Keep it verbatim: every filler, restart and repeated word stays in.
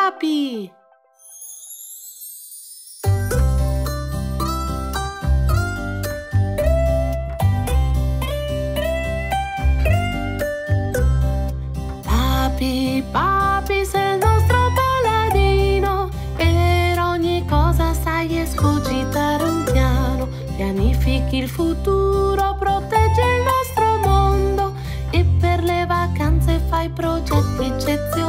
Papi! Papi, papi, sei il nostro paladino. Per ogni cosa sai escogitare un piano. Pianifichi il futuro, proteggi il nostro mondo. E per le vacanze fai progetti eccezionali.